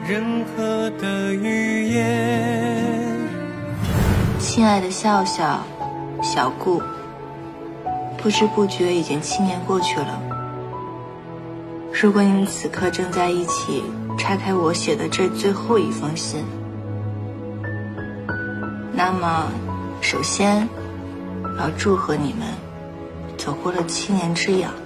任何的语言。 亲爱的笑笑、小顾，不知不觉已经7年过去了。如果你们此刻正在一起拆开我写的这最后一封信，那么首先要祝贺你们走过了7年之痒。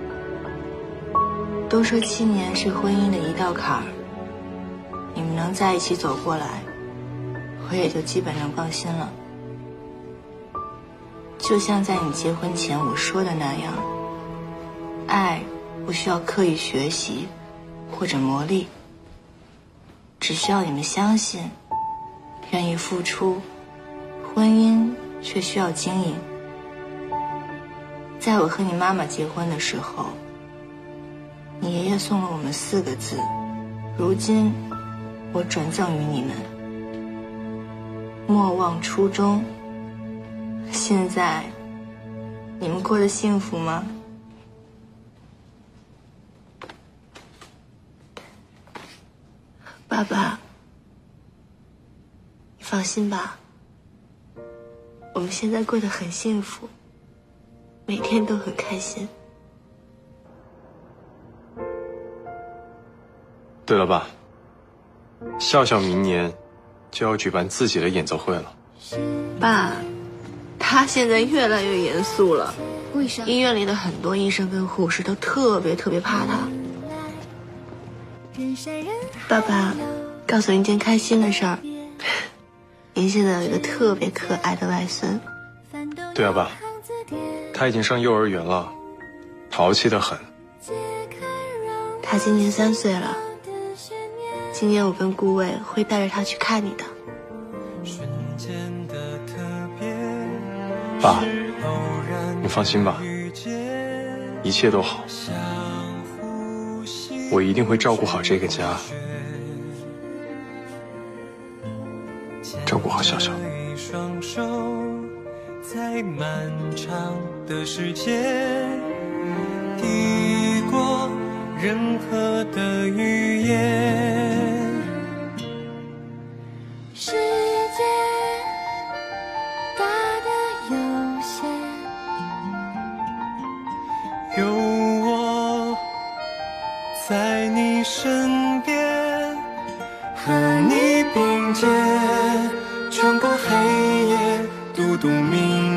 都说7年是婚姻的一道坎儿，你们能在一起走过来，我也就基本上放心了。就像在你结婚前我说的那样，爱不需要刻意学习或者磨砺，只需要你们相信，愿意付出，婚姻却需要经营。在我和你妈妈结婚的时候，你爷爷送了我们4个字，如今我转赠于你们：莫忘初衷。现在你们过得幸福吗？爸爸，你放心吧，我们现在过得很幸福，每天都很开心。 对了，爸，笑笑明年就要举办自己的演奏会了。 爸，他现在越来越严肃了。为啥？医院里的很多医生跟护士都特别怕他。爸爸，告诉您一件开心的事儿，您现在有一个特别可爱的外孙。 对啊，爸，他已经上幼儿园了，淘气得很。 他今年3岁了，今年我跟顾魏会带着他去看你的。 爸，你放心吧，一切都好，我一定会照顾好这个家，照顾好笑笑。 双手在漫长的时间抵过任何的语言。 世界大得有限， 有我在你身边，和你并肩，穿过黑夜，读懂明